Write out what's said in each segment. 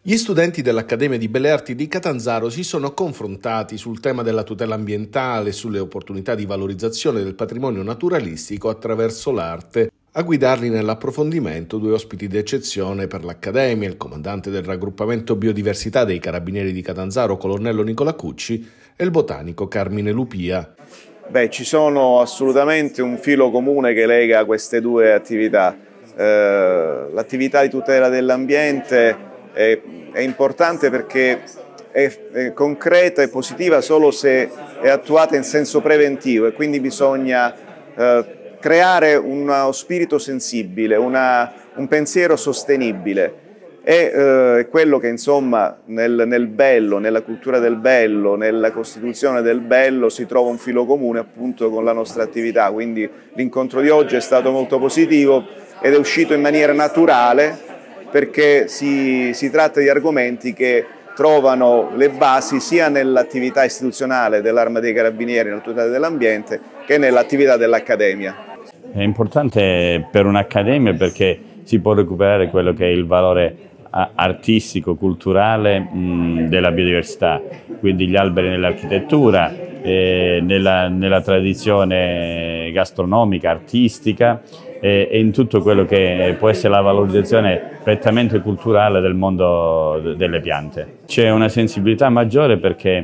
Gli studenti dell'Accademia di Belle Arti di Catanzaro si sono confrontati sul tema della tutela ambientale e sulle opportunità di valorizzazione del patrimonio naturalistico attraverso l'arte. A guidarli nell'approfondimento due ospiti d'eccezione per l'Accademia, il comandante del raggruppamento Biodiversità dei Carabinieri di Catanzaro, colonnello Nicola Cucci, e il botanico Carmine Lupia. Ci sono assolutamente un filo comune che lega queste due attività. L'attività di tutela dell'ambiente è importante perché è concreta e positiva solo se è attuata in senso preventivo e quindi bisogna creare uno spirito sensibile, un pensiero sostenibile. È quello che insomma nel bello, nella cultura del bello, nella costituzione del bello si trova un filo comune appunto con la nostra attività, quindi l'incontro di oggi è stato molto positivo ed è uscito in maniera naturale perché si tratta di argomenti che trovano le basi sia nell'attività istituzionale dell'Arma dei Carabinieri nella tutela dell'ambiente che nell'attività dell'Accademia. È importante per un'Accademia perché si può recuperare quello che è il valore artistico, culturale della biodiversità, quindi gli alberi nell'architettura, nella tradizione gastronomica, artistica e in tutto quello che può essere la valorizzazione prettamente culturale del mondo delle piante. C'è una sensibilità maggiore perché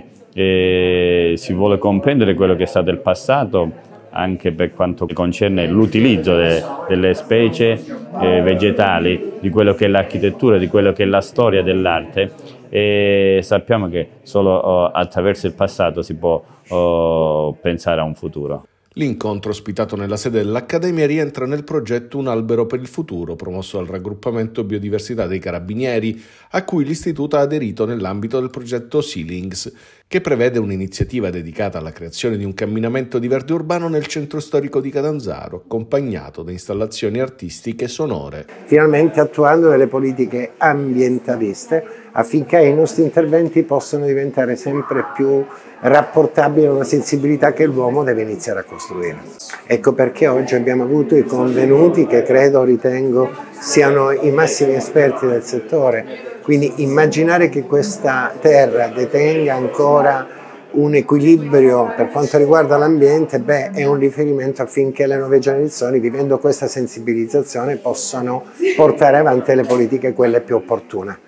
si vuole comprendere quello che è stato il passato, anche per quanto concerne l'utilizzo delle specie vegetali, di quello che è l'architettura, di quello che è la storia dell'arte, e sappiamo che solo attraverso il passato si può pensare a un futuro. L'incontro ospitato nella sede dell'Accademia rientra nel progetto Un albero per il futuro, promosso dal raggruppamento Biodiversità dei Carabinieri, a cui l'Istituto ha aderito nell'ambito del progetto Sealings, che prevede un'iniziativa dedicata alla creazione di un camminamento di verde urbano nel centro storico di Catanzaro, accompagnato da installazioni artistiche sonore. Finalmente attuando delle politiche ambientaliste affinché i nostri interventi possano diventare sempre più rapportabili a una sensibilità che l'uomo deve iniziare a costruire. Ecco perché oggi abbiamo avuto i convenuti che ritengo siano i massimi esperti del settore. Quindi immaginare che questa terra detenga ancora un equilibrio per quanto riguarda l'ambiente, è un riferimento affinché le nuove generazioni, vivendo questa sensibilizzazione, possano portare avanti le politiche quelle più opportune.